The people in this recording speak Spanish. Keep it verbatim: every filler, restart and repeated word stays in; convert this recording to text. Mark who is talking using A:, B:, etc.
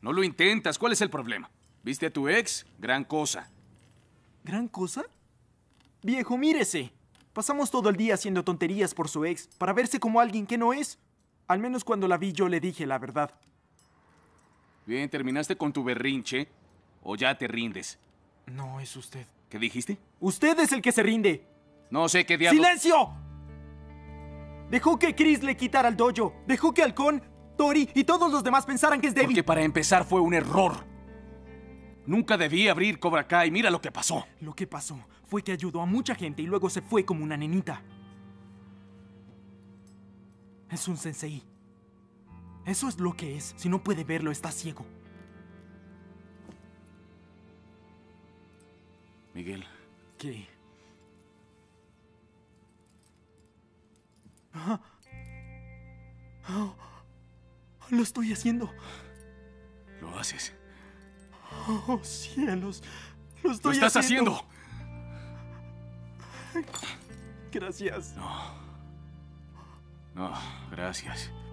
A: No lo intentas. ¿Cuál es el problema? ¿Viste a tu ex? Gran cosa.
B: ¿Gran cosa? Viejo, mírese. Pasamos todo el día haciendo tonterías por su ex para verse como alguien que no es. Al menos cuando la vi yo le dije la verdad.
A: Bien, ¿terminaste con tu berrinche o ya te rindes?
B: No es usted.
A: ¿Qué dijiste?
B: Usted es el que se rinde.
A: No sé qué diablos...
B: ¡Silencio! Dejó que Chris le quitara el dojo. Dejó que Halcón, Tori y todos los demás pensaran que es débil.
A: Porque para empezar fue un error. Nunca debí abrir Cobra Kai. Mira lo que pasó.
B: Lo que pasó fue que ayudó a mucha gente y luego se fue como una nenita. Es un sensei. Eso es lo que es. Si no puede verlo, está ciego.
A: Miguel.
B: ¿Qué? Ah. Oh. Lo estoy haciendo.
A: Lo haces.
B: Oh, cielos. Lo estoy
A: ¡Lo estás
B: haciendo.
A: haciendo!
B: Gracias.
A: No. No, gracias.